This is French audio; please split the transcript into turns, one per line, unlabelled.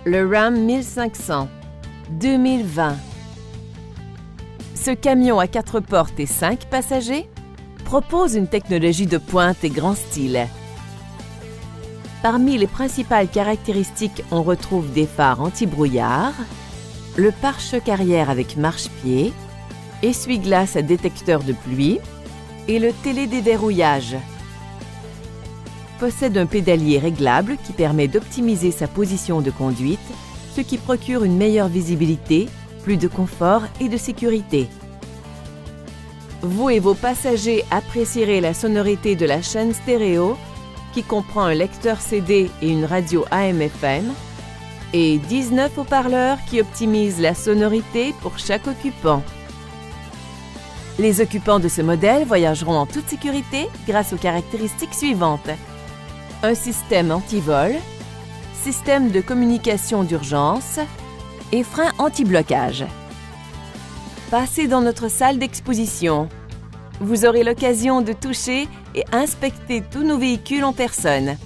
le Ram 1500, 2020. Ce camion à 4 portes et 5 passagers propose une technologie de pointe et grand style. Parmi les principales caractéristiques, on retrouve des phares anti-brouillard, le pare-choc arrière avec marche-pied, essuie-glace à détecteur de pluie et le télédéverrouillage. Possède un pédalier réglable qui permet d'optimiser sa position de conduite, ce qui procure une meilleure visibilité, plus de confort et de sécurité. Vous et vos passagers apprécierez la sonorité de la chaîne stéréo qui comprend un lecteur CD et une radio AM/FM et 19 haut-parleurs qui optimisent la sonorité pour chaque occupant. Les occupants de ce modèle voyageront en toute sécurité grâce aux caractéristiques suivantes. Un système anti-vol, système de communication d'urgence et frein anti-blocage. Passez dans notre salle d'exposition. Vous aurez l'occasion de toucher et inspecter tous nos véhicules en personne.